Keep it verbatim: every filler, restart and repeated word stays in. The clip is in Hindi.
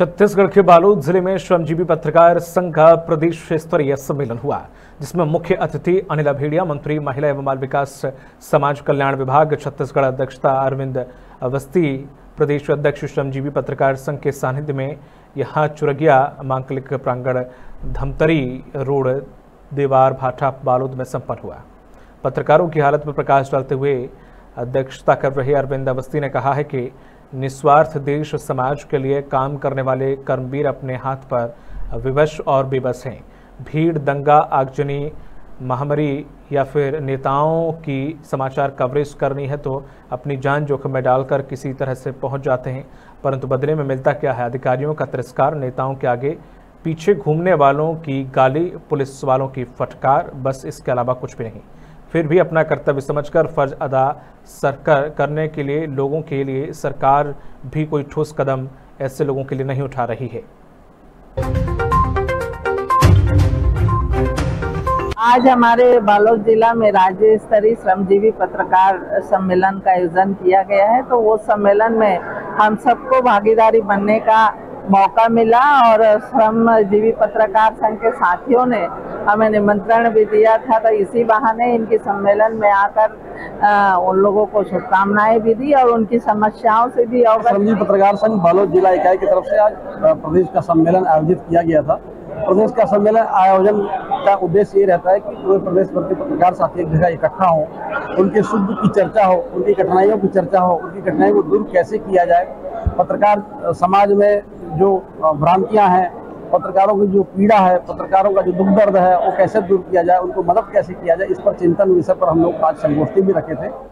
छत्तीसगढ़ के बालोद जिले में श्रमजीवी पत्रकार संघ का प्रदेश स्तरीय सम्मेलन हुआ, जिसमें मुख्य अतिथि अनिला भेड़िया, मंत्री महिला एवं बाल विकास समाज कल्याण विभाग छत्तीसगढ़ अध्यक्षता अरविंद अवस्थी, प्रदेश अध्यक्ष श्रमजीवी पत्रकार संघ के सानिध्य में यहाँ चुरगिया मांकलिक प्रांगण धमतरी रोड देवार भाटा बालोद में संपन्न हुआ। पत्रकारों की हालत पर प्रकाश डालते हुए अध्यक्षता कर रहे अरविंद अवस्थी ने कहा है कि निस्वार्थ देश समाज के लिए काम करने वाले कर्मवीर अपने हाथ पर विवश और बेबस हैं। भीड़, दंगा, आगजनी, महामारी या फिर नेताओं की समाचार कवरेज करनी है तो अपनी जान जोखिम में डालकर किसी तरह से पहुंच जाते हैं, परंतु बदले में मिलता क्या है? अधिकारियों का तिरस्कार, नेताओं के आगे पीछे घूमने वालों की गाली, पुलिस वालों की फटकार, बस इसके अलावा कुछ भी नहीं। फिर भी अपना कर्तव्य समझकर फर्ज अदा सरकार करने के लिए लोगों के लिए सरकार भी कोई ठोस कदम ऐसे लोगों के लिए नहीं उठा रही है। आज हमारे बालोद जिला में राज्य स्तरीय श्रमजीवी पत्रकार सम्मेलन का आयोजन किया गया है। तो वो सम्मेलन में हम सबको भागीदारी बनने का मौका मिला और श्रमजीवी पत्रकार संघ के साथियों ने हमें निमंत्रण भी दिया था। तो इसी बहाने इनके सम्मेलन में आकर आ, उन लोगों को शुभकामनाएं भी दी और उनकी समस्याओं से भी अवगत। श्रमजीवी पत्रकार संघ बालोद जिला इकाई की तरफ से आज प्रदेश का सम्मेलन आयोजित किया गया था। प्रदेश का सम्मेलन आयोजन का उद्देश्य ये रहता है कि पूरे प्रदेश भर के पत्रकार साथी एक जगह इकट्ठा हो, उनके सुख दुख की चर्चा हो, उनकी कठिनाइयों की चर्चा हो, उनकी कठिनाइयों को दूर कैसे किया जाए, पत्रकार समाज में जो भ्रांतियां हैं, पत्रकारों की जो पीड़ा है, पत्रकारों का जो दुख दर्द है वो कैसे दूर किया जाए, उनको मदद कैसे किया जाए, इस पर चिंतन विषय पर हम लोग आज संगोष्ठी भी रखे थे।